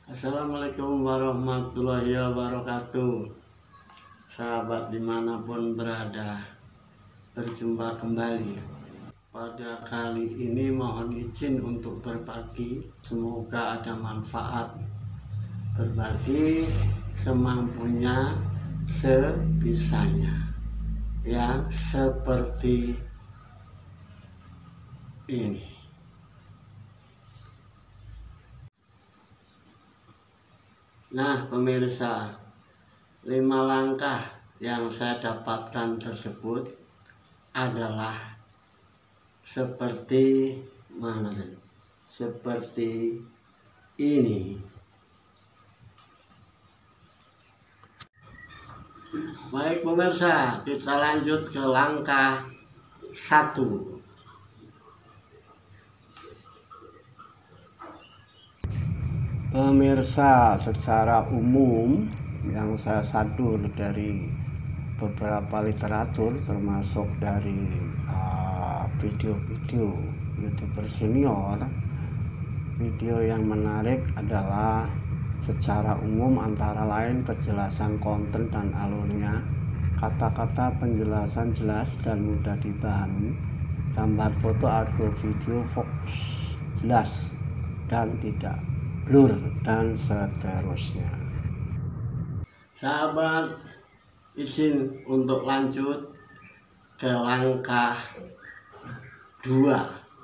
Assalamualaikum warahmatullahi wabarakatuh. Sahabat dimanapun berada, berjumpa kembali. Pada kali ini mohon izin untuk berbagi. Semoga ada manfaat. Berbagi semampunya, sebisanya, yang seperti ini. Nah pemirsa, 5 langkah yang saya dapatkan tersebut adalah seperti mana? Seperti ini. Baik pemirsa, kita lanjut ke langkah 1. Pemirsa, secara umum yang saya sadur dari beberapa literatur termasuk dari video-video YouTuber senior, video yang menarik adalah secara umum antara lain kejelasan konten dan alurnya, kata-kata penjelasan jelas dan mudah dipahami, gambar foto audio video fokus jelas dan tidak blur, dan seterusnya. Sahabat, izin untuk lanjut ke langkah 2.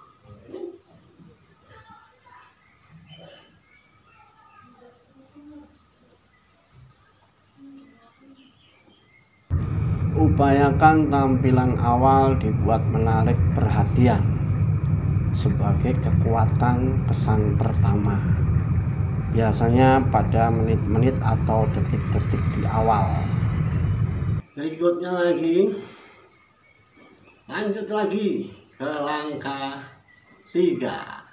Upayakan tampilan awal dibuat menarik perhatian sebagai kekuatan kesan pertama, biasanya pada menit-menit atau detik-detik di awal. Berikutnya lanjut lagi ke langkah 3.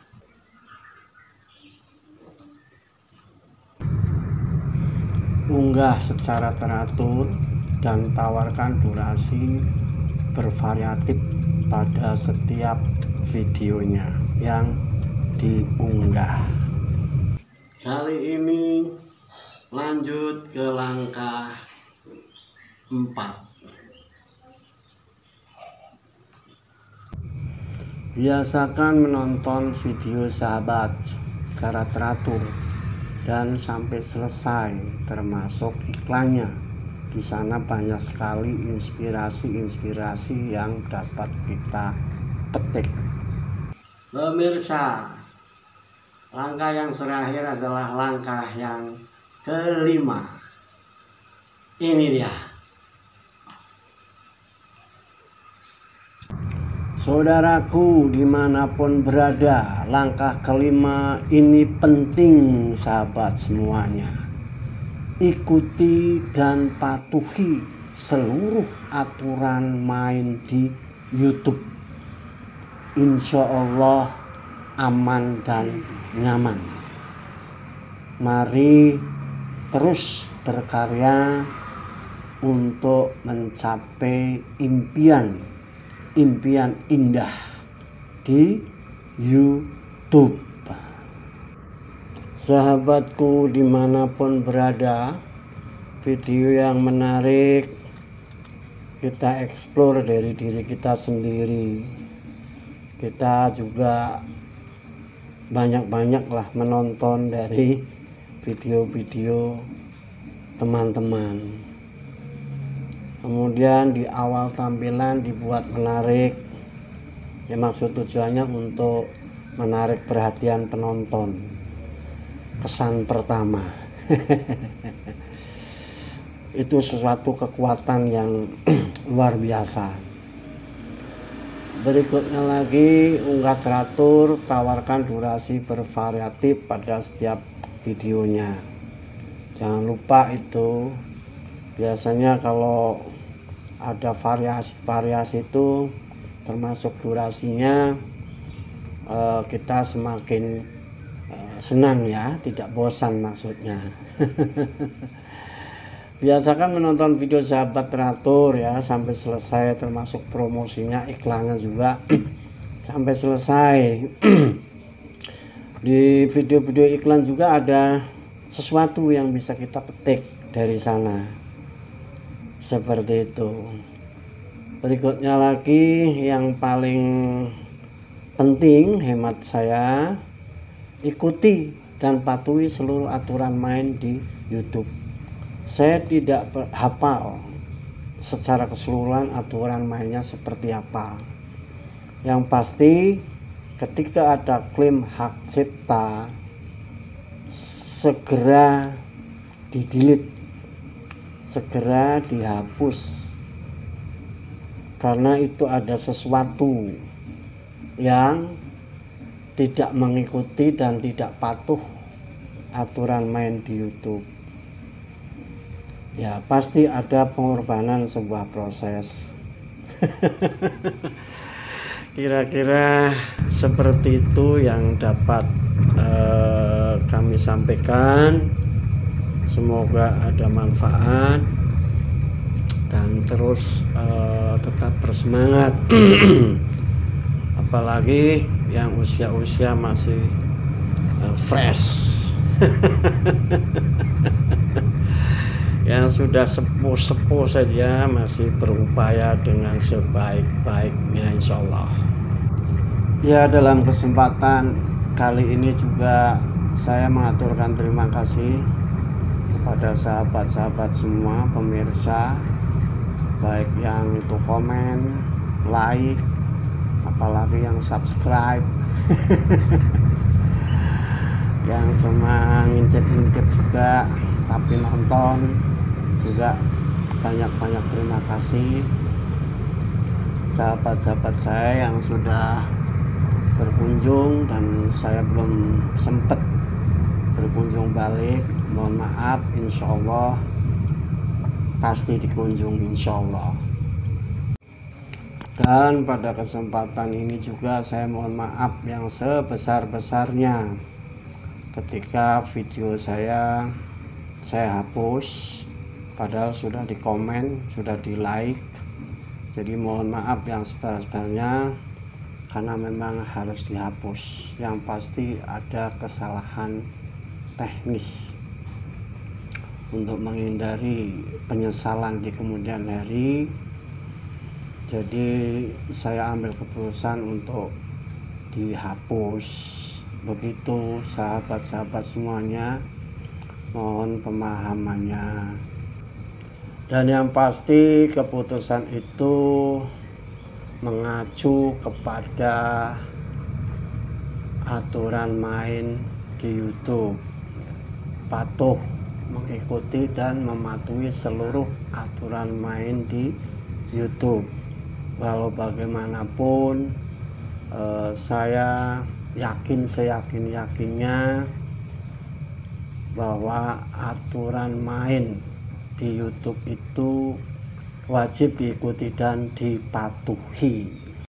Unggah secara teratur dan tawarkan durasi bervariatif pada setiap videonya yang diunggah. Kali ini lanjut ke langkah 4. Biasakan menonton video sahabat secara teratur dan sampai selesai, termasuk iklannya. Di sana banyak sekali inspirasi yang dapat kita petik. Pemirsa, langkah yang terakhir adalah langkah yang ke-5. Ini dia. Saudaraku dimanapun berada, langkah ke-5 ini penting sahabat semuanya. Ikuti dan patuhi seluruh aturan main di YouTube. Insya Allah aman dan nyaman. Mari terus berkarya untuk mencapai impian indah di YouTube. Sahabatku dimanapun berada, video yang menarik kita eksplor dari diri kita sendiri. Kita juga banyak-banyaklah menonton dari video-video teman-teman. Kemudian di awal tampilan dibuat menarik, ya maksud tujuannya untuk menarik perhatian penonton. Kesan pertama. Itu sesuatu kekuatan yang luar biasa. Berikutnya lagi, unggah teratur, tawarkan durasi bervariatif pada setiap videonya. Jangan lupa itu, biasanya kalau ada variasi itu termasuk durasinya, kita semakin senang ya, tidak bosan maksudnya. Biasakan menonton video sahabat teratur ya sampai selesai, termasuk promosinya, iklannya juga sampai selesai. Di video-video iklan juga ada sesuatu yang bisa kita petik dari sana. Seperti itu. Berikutnya lagi yang paling penting hemat saya, ikuti dan patuhi seluruh aturan main di YouTube. Saya tidak hafal secara keseluruhan aturan mainnya seperti apa. Yang pasti ketika ada klaim hak cipta, segera di-delete, segera dihapus, karena itu ada sesuatu yang tidak mengikuti dan tidak patuh aturan main di YouTube. Ya, pasti ada pengorbanan sebuah proses. Kira-kira seperti itu yang dapat kami sampaikan. Semoga ada manfaat dan terus tetap bersemangat. Apalagi yang usia-usia masih fresh. Yang sudah sepuh-sepuh saja masih berupaya dengan sebaik-baiknya, insya Allah. Ya, dalam kesempatan kali ini juga saya mengaturkan terima kasih kepada sahabat-sahabat semua pemirsa, baik yang itu komen, like, apalagi yang subscribe, yang cuma ngintip-ngintip juga tapi nonton juga, banyak-banyak terima kasih. Sahabat-sahabat saya yang sudah berkunjung dan saya belum sempat berkunjung balik, mohon maaf, insya Allah pasti dikunjung, insya Allah. Dan pada kesempatan ini juga saya mohon maaf yang sebesar-besarnya ketika video saya hapus, padahal sudah di komen, sudah di like. Jadi mohon maaf yang sebesar-besarnya, karena memang harus dihapus. Yang pasti ada kesalahan teknis untuk menghindari penyesalan di kemudian hari. Jadi saya ambil keputusan untuk dihapus. Begitu sahabat-sahabat semuanya, mohon pemahamannya. Dan yang pasti keputusan itu mengacu kepada aturan main di YouTube, patuh mengikuti dan mematuhi seluruh aturan main di YouTube. Walau bagaimanapun saya yakin seyakin-yakinnya bahwa aturan main di YouTube itu wajib diikuti dan dipatuhi.